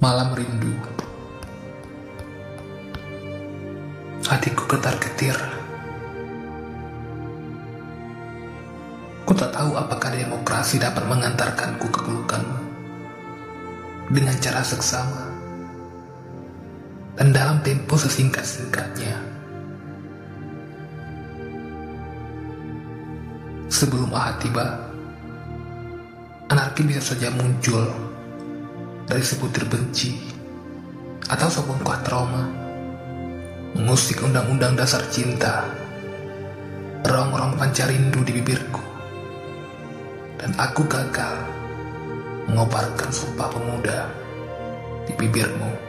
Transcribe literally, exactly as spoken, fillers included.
Malam rindu. Hatiku getar-getir. Ku tak tahu apakah demokrasi dapat mengantarkanku ke pelukanmu dengan cara seksama dan dalam tempo sesingkat-singkatnya. Sebelum ahad tiba, anarki bisa saja muncul dari sebutir benci atau sebongkah trauma, mengusik undang-undang dasar cinta, rongrong panca rindu di bibirku, dan aku gagal mengobarkan sumpah pemuda di bibirmu.